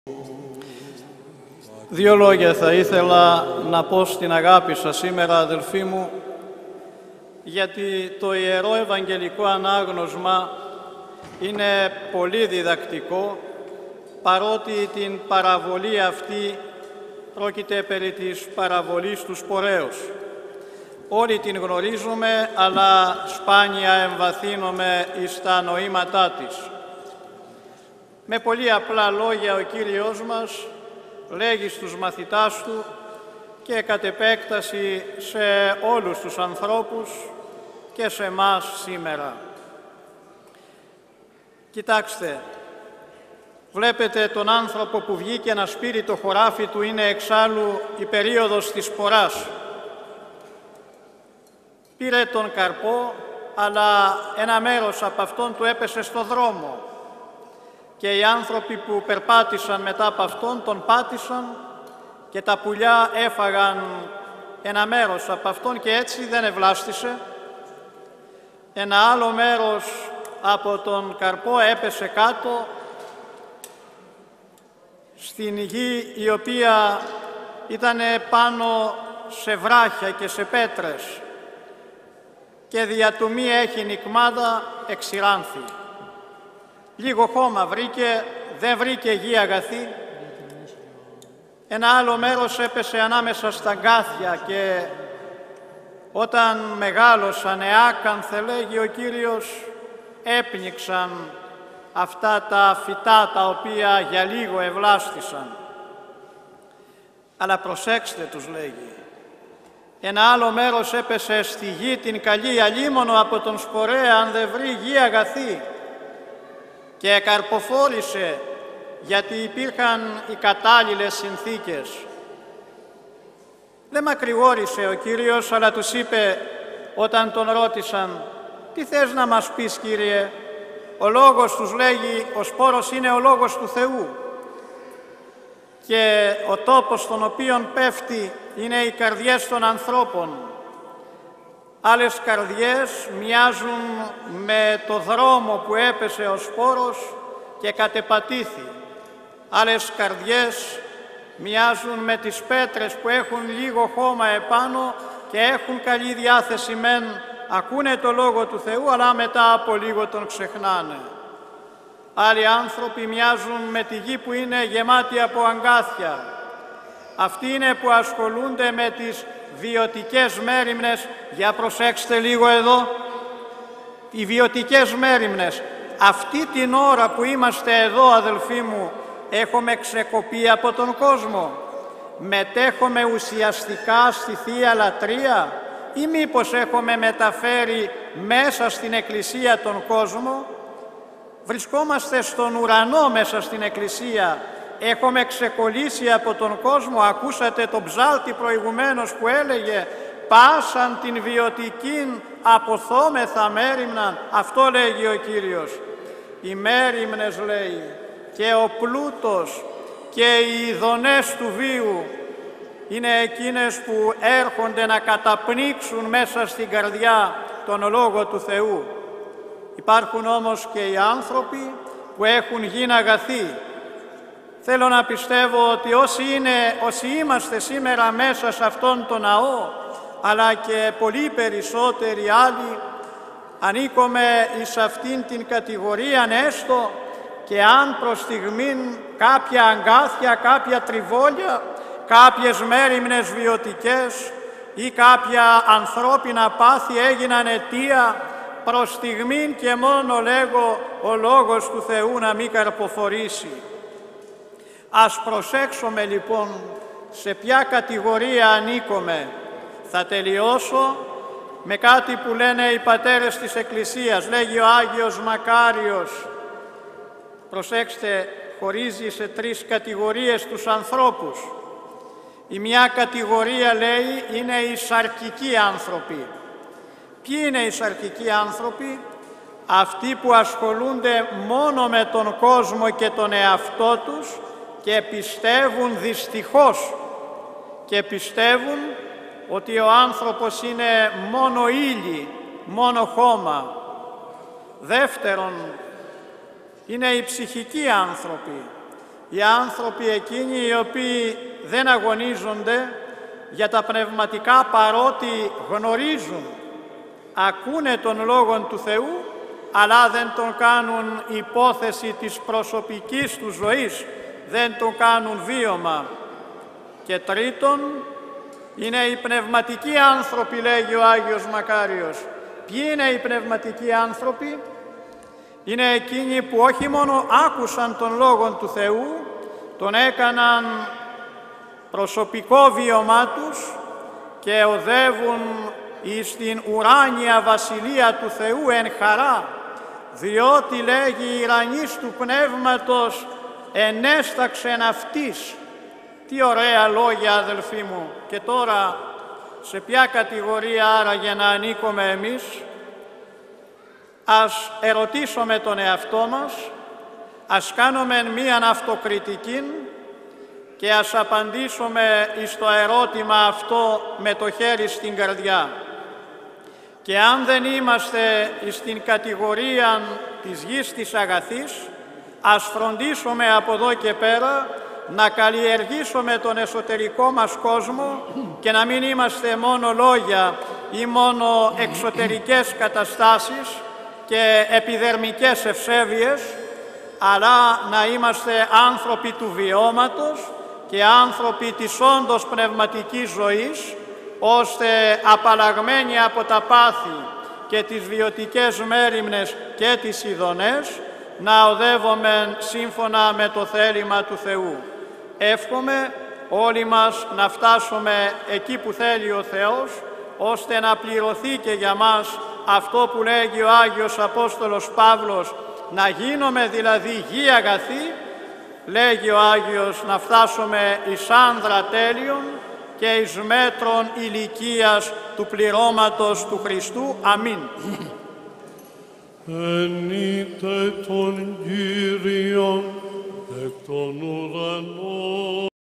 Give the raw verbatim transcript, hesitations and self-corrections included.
Δύο λόγια θα ήθελα να πω στην αγάπη σας σήμερα, αδελφοί μου, γιατί το Ιερό Ευαγγελικό Ανάγνωσμα είναι πολύ διδακτικό, παρότι την παραβολή αυτή πρόκειται περί της παραβολής του σπορέως. Όλοι την γνωρίζουμε, αλλά σπάνια εμβαθύνουμε εις τα νοήματά της. Με πολύ απλά λόγια ο Κύριος μας λέγει στους μαθητάς Του και κατ' επέκταση σε όλους τους ανθρώπους και σε εμάς σήμερα. Κοιτάξτε, βλέπετε τον άνθρωπο που βγήκε να σπείρει το χωράφι του, είναι εξάλλου η περίοδος της σποράς. Πήρε τον καρπό, αλλά ένα μέρος από αυτόν του έπεσε στο δρόμο και οι άνθρωποι που περπάτησαν μετά από αυτόν τον πάτησαν και τα πουλιά έφαγαν ένα μέρος από αυτόν και έτσι δεν ευλάστησε. Ένα άλλο μέρος από τον καρπό έπεσε κάτω στην γη η οποία ήταν πάνω σε βράχια και σε πέτρες και δια του μη έχει νικμάδα εξηράνθη. Λίγο χώμα βρήκε, δεν βρήκε γη αγαθή. Ένα άλλο μέρος έπεσε ανάμεσα στα γκάθια και όταν μεγάλωσαν εάκανθε, λέγει ο Κύριος, έπνιξαν αυτά τα φυτά τα οποία για λίγο ευλάστησαν. Αλλά προσέξτε, τους λέγει, ένα άλλο μέρος έπεσε στη γη την καλή, αλίμονο από τον σπορέα αν δεν βρει γη αγαθή, και καρποφόρησε γιατί υπήρχαν οι κατάλληλες συνθήκες. Δεν μακρηγόρησε ο Κύριος, αλλά τους είπε όταν τον ρώτησαν «Τι θες να μας πεις, Κύριε?» Ο λόγος τους λέγει, ο σπόρος είναι ο λόγος του Θεού και ο τόπος στον οποίον πέφτει είναι οι καρδιές των ανθρώπων. Άλλες καρδιές μοιάζουν με το δρόμο που έπεσε ο σπόρος και κατεπατήθη. Άλλες καρδιές μοιάζουν με τις πέτρες που έχουν λίγο χώμα επάνω και έχουν καλή διάθεση μεν, ακούνε το Λόγο του Θεού, αλλά μετά από λίγο τον ξεχνάνε. Άλλοι άνθρωποι μοιάζουν με τη γη που είναι γεμάτη από αγκάθια. Αυτοί είναι που ασχολούνται με τις βιωτικές μέριμνες. Για προσέξτε λίγο εδώ. Οι βιωτικές μέριμνες. Αυτή την ώρα που είμαστε εδώ, αδελφοί μου, έχουμε ξεκοπεί από τον κόσμο. Μετέχουμε ουσιαστικά στη Θεία Λατρεία ή μήπως έχουμε μεταφέρει μέσα στην Εκκλησία τον κόσμο? Βρισκόμαστε στον ουρανό μέσα στην Εκκλησία. Έχουμε ξεκολλήσει από τον κόσμο. Ακούσατε τον ψάλτη προηγουμένως που έλεγε «Πάσαν την βιωτικήν αποθόμεθα μέριμναν». Αυτό λέγει ο Κύριος. Οι μέριμνες, λέει, και ο πλούτος και οι ειδονές του βίου είναι εκείνες που έρχονται να καταπνίξουν μέσα στην καρδιά τον Λόγο του Θεού. Υπάρχουν όμως και οι άνθρωποι που έχουν γίνει αγαθοί. Θέλω να πιστεύω ότι όσοι, είναι, όσοι είμαστε σήμερα μέσα σε αυτόν τον ναό, αλλά και πολύ περισσότεροι άλλοι, ανήκουμε εις αυτήν την κατηγορία, έστω και αν προς στιγμήν κάποια αγκάθια, κάποια τριβόλια, κάποιες μέριμνες βιωτικές ή κάποια ανθρώπινα πάθη έγιναν αιτία προς στιγμήν και μόνο λέγω ο Λόγος του Θεού να μην καρποφορήσει. Ας προσέξουμε λοιπόν σε ποια κατηγορία ανήκουμε. Θα τελειώσω με κάτι που λένε οι πατέρες της Εκκλησίας. Λέγει ο Άγιος Μακάριος, προσέξτε, χωρίζει σε τρεις κατηγορίες τους ανθρώπους. Η μια κατηγορία, λέει, είναι οι σαρκικοί άνθρωποι. Ποιοι είναι οι σαρκικοί άνθρωποι? Αυτοί που ασχολούνται μόνο με τον κόσμο και τον εαυτό τους και πιστεύουν δυστυχώς και πιστεύουν ότι ο άνθρωπος είναι μόνο ύλη, μόνο χώμα. Δεύτερον, είναι οι ψυχικοί άνθρωποι. οι άνθρωποι εκείνοι οι οποίοι δεν αγωνίζονται για τα πνευματικά, παρότι γνωρίζουν, ακούνε τον Λόγον του Θεού, αλλά δεν τον κάνουν υπόθεση της προσωπικής του ζωής, δεν τον κάνουν βίωμα. Και τρίτον, είναι οι πνευματικοί άνθρωποι, λέγει ο Άγιος Μακάριος. Ποιοι είναι οι πνευματικοί άνθρωποι? Είναι εκείνοι που όχι μόνο άκουσαν τον Λόγον του Θεού, τον έκαναν προσωπικό βίωμά τους και οδεύουν εις την ουράνια βασιλεία του Θεού εν χαρά, διότι, λέγει, η ουρανής του πνεύματος ενέσταξεν αυτής. Τι ωραία λόγια, αδελφοί μου. Και τώρα, σε ποια κατηγορία άραγε να ανήκουμε εμείς? Ας ερωτήσουμε τον εαυτό μας, ας κάνουμε μίαν αυτοκριτική και ας απαντήσουμε εις το ερώτημα αυτό με το χέρι στην καρδιά. Και αν δεν είμαστε στην κατηγορία της γης της αγαθής, ας φροντίσουμε από εδώ και πέρα να καλλιεργήσουμε τον εσωτερικό μας κόσμο και να μην είμαστε μόνο λόγια ή μόνο εξωτερικές καταστάσεις και επιδερμικές ευσέβειες, αλλά να είμαστε άνθρωποι του βιώματος και άνθρωποι της όντως πνευματικής ζωής, ώστε απαλλαγμένοι από τα πάθη και τις βιωτικές μέριμνες και τις ειδονές, να οδεύουμε σύμφωνα με το θέλημα του Θεού. Εύχομαι όλοι μας να φτάσουμε εκεί που θέλει ο Θεός, ώστε να πληρωθεί και για μας αυτό που λέγει ο Άγιος Απόστολος Παύλος, να γίνομαι δηλαδή γη αγαθή, λέγει ο Άγιος, να φτάσουμε εις άνδρα τέλειον και εις μέτρον ηλικίας του πληρώματος του Χριστού. Αμήν. Ενείτε τον Κύριον εκ των ουρανών.